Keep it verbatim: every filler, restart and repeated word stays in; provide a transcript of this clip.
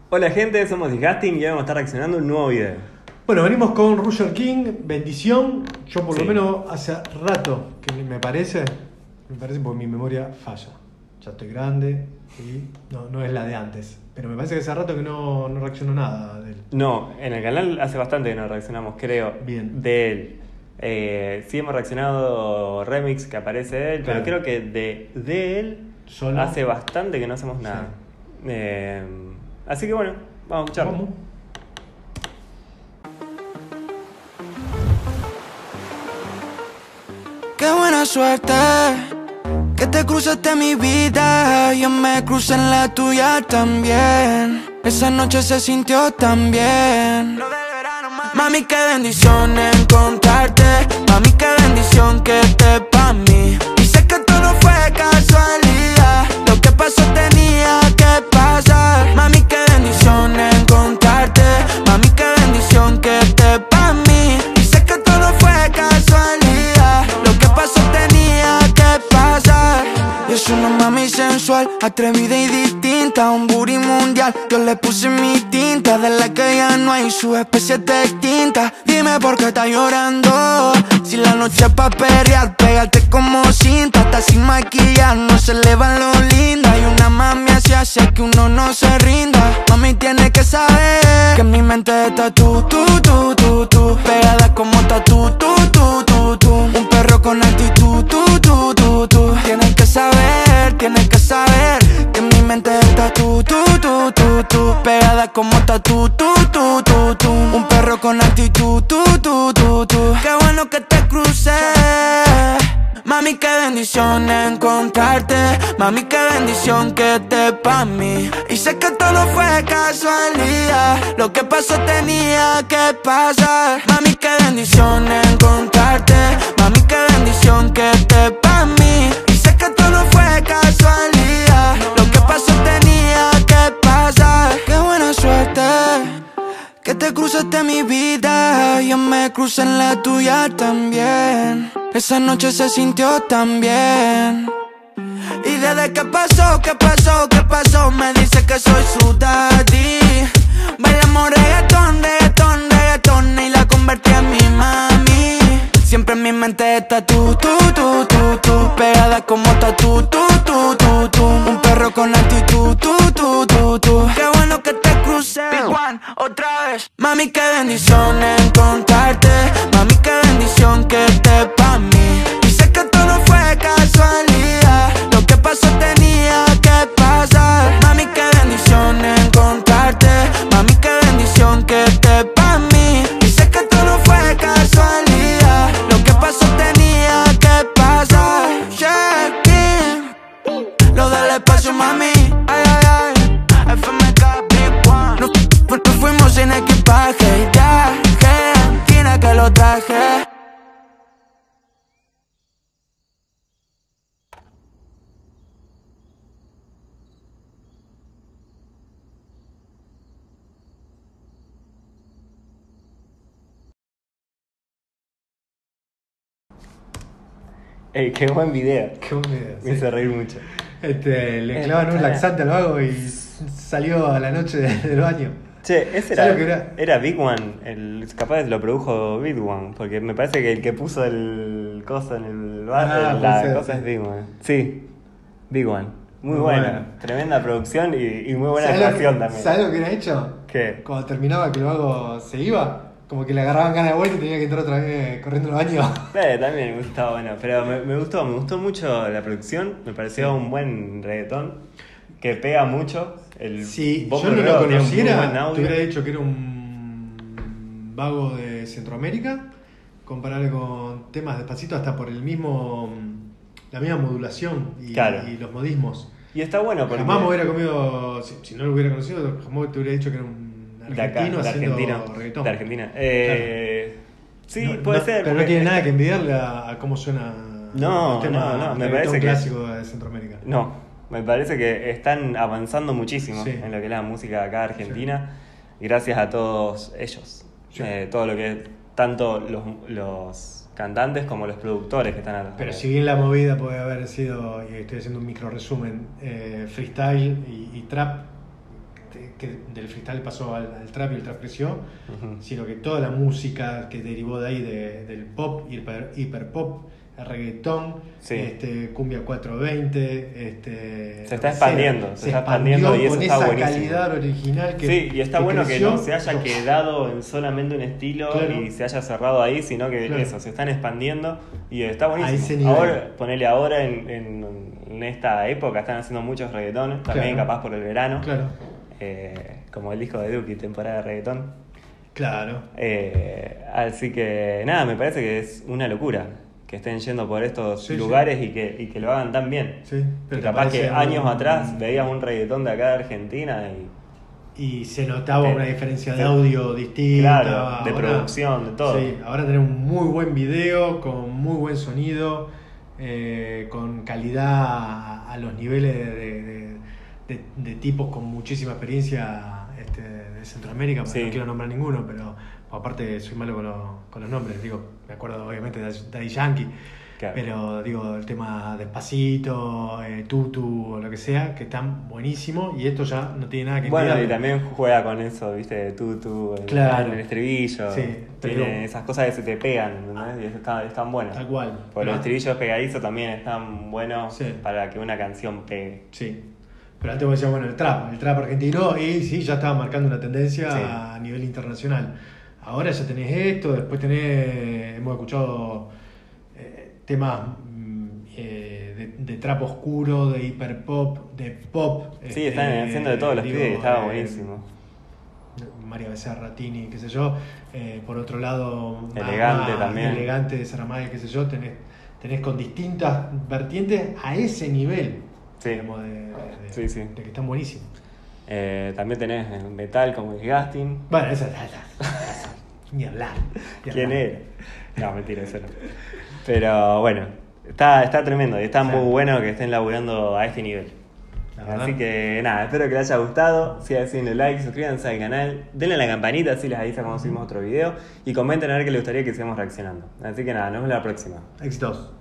Hola gente, somos Disgusting y hoy vamos a estar reaccionando a un nuevo video. Bueno, venimos con Roger King, Bendición. Yo por Sí. lo menos hace rato que me parece, me parece porque mi memoria falla. Ya estoy grande y no, no es la de antes. Pero me parece que hace rato que no, no reacciono nada de él. No, en el canal hace bastante que no reaccionamos, creo, Bien. de él. Eh, sí hemos reaccionado remix que aparece de él, Claro. pero creo que de, de él Solo. hace bastante que no hacemos nada. Eh, así que bueno, vamos a escucharlo. Vamos. Qué buena suerte que te cruzaste mi vida, yo me crucé en la tuya también. Esa noche se sintió tan bien. Mami, qué bendición encontrarte. Mami, qué bendición que estés pa' mí. Y sé que todo fue casualidad. Lo que pasó tenía que pasar. Mami, qué bendición encontrarte. Mami, qué bendición que estés pa' mí. Y sé que todo fue casualidad. Lo que pasó tenía que pasar. Y es una mami sensual, atrevida y distinta, un booty mundial. Yo le puse mi tinta, de la que ya no hay su especie de tinta. Dime por qué estás llorando, si la noche es pa' perrear, pégate como cinta. Hasta sin maquillar, no se le va lo linda. Y una mami así hace que uno no se rinda. Mami tiene que saber que en mi mente está tú, tú, tú, tú, tú, pegada como tatu, tú, tú, tú, tú. Un perro con actitud, tú, tú, tú, tú. Tienes que saber, tienes que saber que en mi mente está tú, tú, tú, tú, tú, pegada como tatu, tú, tú, tú, tú. Un perro con actitud, tú, tú, tú, tú. Qué bueno que te crucé. Mami, qué bendición encontrarte. Mami, qué bendición que estés pa' mí. Y sé que todo fue casualidad. Lo que pasó tenía que pasar. Mami, qué bendición encontrarte. Mami, qué bendición que estés pa' mí. Y sé que todo fue casualidad. Lo que pasó tenía que pasar. Qué buena suerte que te cruzaste mi vida, yo me crucé en la tuya también. Esa noche se sintió tan bien. Y desde que pasó, que pasó, que pasó, me dice que soy su daddy. Bailamos reggaetón, reggaetón, reggaetón y la convertí en mi mami. Siempre en mi mente está tú, tú, tú, tú, tú, pegada como tatu, tú, tú, tú, tú. Un perro con actitud, tú, tú, tú, tú. Qué bueno que te crucé. Big One, otra vez. Mami, qué bendición encontrarte. Mami, qué bendición que estés pa' mí. Y sé que todo fue casualidad. Lo que pasó tenía que pasar. Mami, qué bendición encontrarte. Mami, qué bendición que estés pa' mí. Y sé que todo fue casualidad. Lo que pasó tenía que pasar. Check-in. Lo del espacio, mami. Ay, ay, ay. F M K, Big One. Nos, nos fuimos sin equipaje y traje. Argentina que lo traje. Ey, qué buen video. Qué buena idea. Me Sí. hizo reír mucho. Este, le Eh, clavan un cara. laxante al vago y salió a la noche de- del baño. Che, ese ¿Sabes era, lo que era? era Big One, el, capaz lo produjo Big One, porque me parece que el que puso el coso en el bar, Ah, la puede ser, cosa sí. es Big One. Sí, Big One. Muy, Muy buena, bueno. tremenda producción y, y muy buena ¿Sabes lo actuación que- también. ¿Sabes lo que era hecho? ¿Qué? Cuando terminaba que el vago se iba, como que le agarraban ganas de vuelta y tenía que entrar otra vez corriendo al baño. Eh, también me gustaba, bueno, pero me, me gustó, me gustó mucho la producción, me pareció un buen reggaetón, que pega mucho. El Si Bob yo no lo Guerrero tiene un muy buen conociera, audio. te hubiera dicho que era un vago de Centroamérica, comparable con temas despacito hasta por el mismo la misma modulación y, Claro. y los modismos. Y está bueno porque... Jamás me hubiera comido, si, si no lo hubiera conocido, jamás te hubiera dicho que era un de acá, argentino de haciendo Argentina, reggaetón. de Argentina. Eh, Sí, No, puede no, ser. Pero no porque- tiene nada que envidiarle a, a cómo suena No, el tema no, no, me reggaetón parece que- clásico de Centroamérica. No, me parece que están avanzando muchísimo Sí. en lo que es la música acá argentina, gracias a todos ellos. Sí. Eh, todo lo que es, tanto los, los cantantes como los productores que están atrás. Pero si bien la movida puede haber sido, y estoy haciendo un micro resumen, eh, freestyle y, y trap, que del freestyle pasó al, al trap y el trap creció, Ujú. sino que toda la música que derivó de ahí, de, del pop, hiper, hiper pop, el reggaetón, Sí. este, cumbia cuatrocientos veinte, este, Se está lo que expandiendo, sea, se está expandiendo y eso con está esa buenísimo. calidad original que Sí, y está que bueno creció. que no se haya quedado en solamente un estilo Claro. y se haya cerrado ahí, sino que Claro. eso, se están expandiendo y está A ese buenísimo. nivel. Ahora, ponele ahora en, en, en esta época, están haciendo muchos reggaetones, también Claro. capaz por el verano, Claro, eh, como el disco de Duki, temporada de reggaetón. claro. Eh, así que nada, me parece que es una locura que estén yendo por estos Sí, lugares Y, que, y que lo hagan tan bien. Sí, Que pero te capaz que parece años un- atrás veías un reggaetón de acá de Argentina y Y se notaba Sí. una diferencia de Sí. audio distinta. Claro, de producción, de todo. Sí, ahora tenemos un muy buen video, con muy buen sonido, eh, con calidad a, a los niveles de, de- de- de tipos con muchísima experiencia este, de Centroamérica, porque Sí. no quiero nombrar ninguno, pero aparte soy malo con, los- con los nombres, digo, me acuerdo obviamente de Daddy Yankee. Claro. Pero digo, el tema Despacito, eh, Tutu o lo que sea, que están buenísimos y esto ya no tiene nada que bueno, envidiarle. y también juega con eso, viste, de tutu, el, Claro. el estribillo. Sí, Tiene pero- esas cosas que se te pegan, ¿entendés? Y eso está- están buenas. Tal cual. Porque los Ah. estribillos pegadizos también están buenos Sí. para que una canción pegue. Sí. Pero antes vos decías, bueno, el trap, el trap argentino, y sí, ya estaba marcando una tendencia Sí. a nivel internacional. Ahora ya tenés esto, después tenés, hemos escuchado eh, temas mm, eh, de, de trap oscuro, de hiperpop, de pop. Sí, están haciendo de todos los digo, pibes y estaba eh, buenísimo. María Becerra, Tini, qué sé yo. Eh, por otro lado, más- Elegante más también. Elegante de Saramay, qué sé yo. Tenés, tenés con distintas vertientes a ese nivel. Sí. Digamos, de, de- Sí, sí. de que están buenísimos. Eh, también tenés el metal como Disgusting. Bueno, esa es. Ni hablar. ni ¿Quién hablar. era? No, mentira, eso no. Pero bueno, está, está tremendo y está Sí. muy bueno que estén laburando a este nivel. La verdad. Así que nada, espero que les haya gustado. Sigan haciendo like, suscríbanse al canal, denle a la campanita así les avisa cuando subimos otro video y comenten a ver qué les gustaría que sigamos reaccionando. Así que nada, nos vemos la próxima. Éxitos.